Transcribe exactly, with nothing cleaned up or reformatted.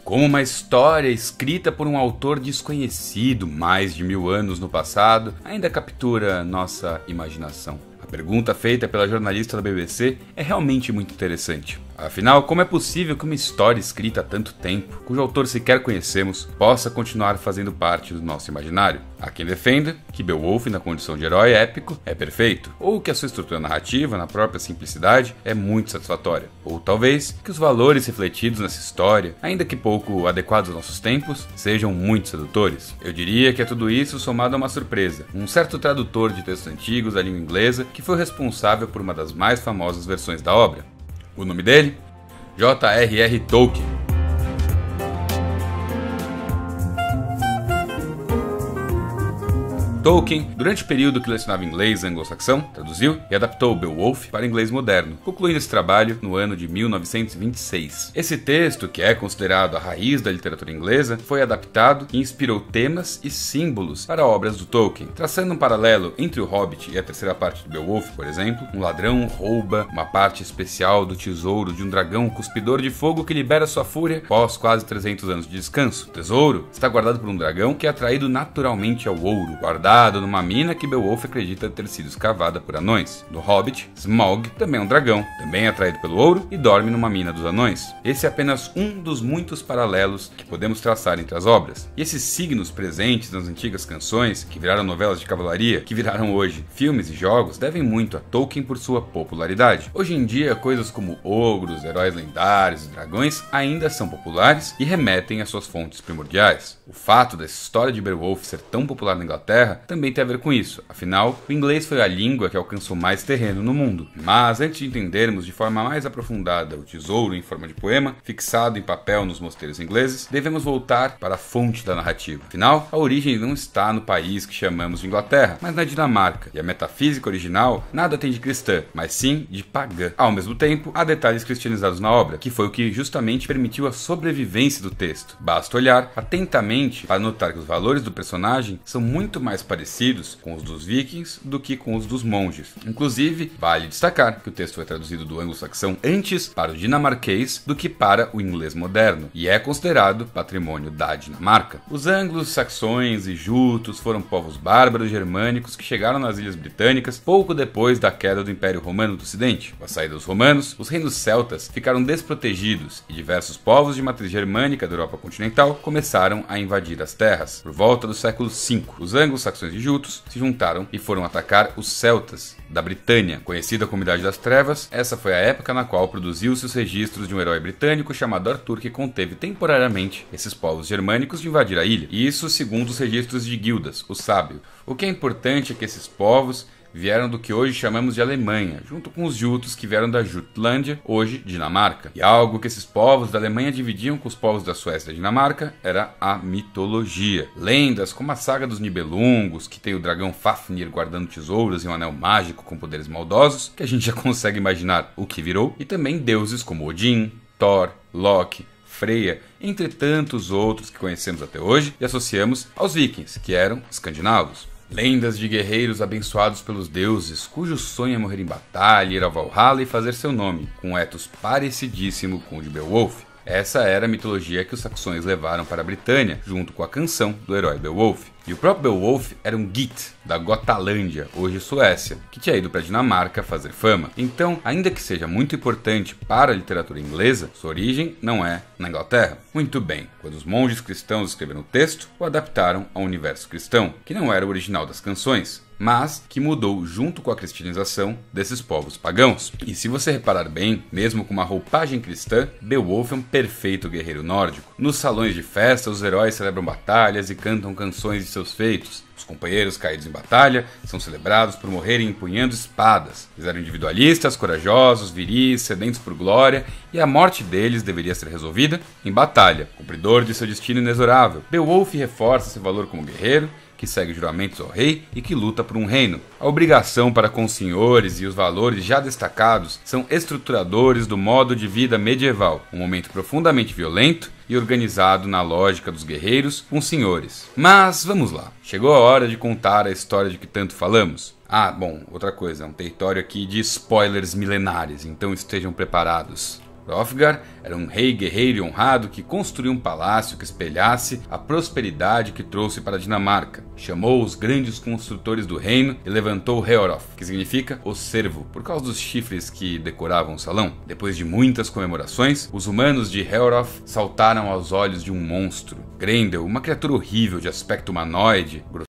Como uma história escrita por um autor desconhecido mais de mil anos no passado ainda captura nossa imaginação? A pergunta feita pela jornalista da B B C é realmente muito interessante. Afinal, como é possível que uma história escrita há tanto tempo, cujo autor sequer conhecemos, possa continuar fazendo parte do nosso imaginário? Há quem defenda que Beowulf, na condição de herói épico, é perfeito, ou que a sua estrutura narrativa, na própria simplicidade, é muito satisfatória. Ou talvez que os valores refletidos nessa história, ainda que pouco adequados aos nossos tempos, sejam muito sedutores. Eu diria que é tudo isso somado a uma surpresa, um certo tradutor de textos antigos da língua inglesa que foi responsável por uma das mais famosas versões da obra. O nome dele? J R R Tolkien. Tolkien, durante o período que lecionava inglês anglo-saxão, traduziu e adaptou Beowulf para inglês moderno, concluindo esse trabalho no ano de mil novecentos e vinte e seis. Esse texto, que é considerado a raiz da literatura inglesa, foi adaptado e inspirou temas e símbolos para obras do Tolkien, traçando um paralelo entre o Hobbit e a terceira parte de Beowulf, por exemplo. Um ladrão rouba uma parte especial do tesouro de um dragão cuspidor de fogo que libera sua fúria após quase trezentos anos de descanso. O tesouro está guardado por um dragão que é atraído naturalmente ao ouro, guardado numa mina que Beowulf acredita ter sido escavada por anões. No Hobbit, Smaug também é um dragão, também é atraído pelo ouro e dorme numa mina dos anões. Esse é apenas um dos muitos paralelos que podemos traçar entre as obras. E esses signos presentes nas antigas canções, que viraram novelas de cavalaria, que viraram hoje filmes e jogos, devem muito a Tolkien por sua popularidade. Hoje em dia, coisas como ogros, heróis lendários e dragões ainda são populares e remetem às suas fontes primordiais. O fato dessa história de Beowulf ser tão popular na Inglaterra também tem a ver com isso, afinal, o inglês foi a língua que alcançou mais terreno no mundo. Mas antes de entendermos de forma mais aprofundada o tesouro em forma de poema, fixado em papel nos mosteiros ingleses, devemos voltar para a fonte da narrativa. Afinal, a origem não está no país que chamamos de Inglaterra, mas na Dinamarca, e a metafísica original nada tem de cristã, mas sim de pagã. Ao mesmo tempo, há detalhes cristianizados na obra, que foi o que justamente permitiu a sobrevivência do texto. Basta olhar atentamente para notar que os valores do personagem são muito mais parecidos com os dos vikings do que com os dos monges. Inclusive, vale destacar que o texto foi traduzido do anglo-saxão antes para o dinamarquês do que para o inglês moderno, e é considerado patrimônio da Dinamarca. Os anglo-saxões e jutos foram povos bárbaros germânicos que chegaram nas Ilhas Britânicas pouco depois da queda do Império Romano do Ocidente. Com a saída dos romanos, os reinos celtas ficaram desprotegidos e diversos povos de matriz germânica da Europa continental começaram a invadir as terras. Por volta do século cinco, os anglo-saxões e jutos se juntaram e foram atacar os celtas da Britânia, conhecida como Idade das Trevas. Essa foi a época na qual produziu-se os registros de um herói britânico chamado Arthur, que conteve temporariamente esses povos germânicos de invadir a ilha. E isso segundo os registros de Gildas, o sábio. O que é importante é que esses povos vieram do que hoje chamamos de Alemanha, junto com os jutos que vieram da Jutlândia, hoje Dinamarca. E algo que esses povos da Alemanha dividiam com os povos da Suécia e da Dinamarca era a mitologia. Lendas como a saga dos Nibelungos, que tem o dragão Fafnir guardando tesouros e um anel mágico com poderes maldosos, que a gente já consegue imaginar o que virou, e também deuses como Odin, Thor, Loki, Freya, entre tantos outros que conhecemos até hoje e associamos aos vikings, que eram escandinavos. Lendas de guerreiros abençoados pelos deuses, cujo sonho é morrer em batalha, ir ao Valhalla e fazer seu nome, com um ethos parecidíssimo com o de Beowulf. Essa era a mitologia que os saxões levaram para a Britânia, junto com a canção do herói Beowulf. E o próprio Beowulf era um Git da Gotalândia, hoje Suécia, que tinha ido para a Dinamarca fazer fama. Então, ainda que seja muito importante para a literatura inglesa, sua origem não é na Inglaterra. Muito bem, quando os monges cristãos escreveram o texto, o adaptaram ao universo cristão, que não era o original das canções, mas que mudou junto com a cristianização desses povos pagãos. E se você reparar bem, mesmo com uma roupagem cristã, Beowulf é um perfeito guerreiro nórdico. Nos salões de festa, os heróis celebram batalhas e cantam canções de seus feitos. Os companheiros caídos em batalha são celebrados por morrerem empunhando espadas. Eles eram individualistas, corajosos, viris, sedentos por glória, e a morte deles deveria ser resolvida em batalha, cumpridor de seu destino inexorável. Beowulf reforça esse valor como guerreiro, que segue juramentos ao rei e que luta por um reino. A obrigação para com os senhores e os valores já destacados são estruturadores do modo de vida medieval, um momento profundamente violento e organizado na lógica dos guerreiros com os senhores. Mas vamos lá, chegou a hora de contar a história de que tanto falamos. Ah, bom, outra coisa, é um território aqui de spoilers milenares, então estejam preparados. Hrothgar era um rei guerreiro e honrado que construiu um palácio que espelhasse a prosperidade que trouxe para a Dinamarca. Chamou os grandes construtores do reino e levantou Heorot, que significa o cervo, por causa dos chifres que decoravam o salão. Depois de muitas comemorações, os humanos de Heorot saltaram aos olhos de um monstro. Grendel, uma criatura horrível de aspecto humanoide,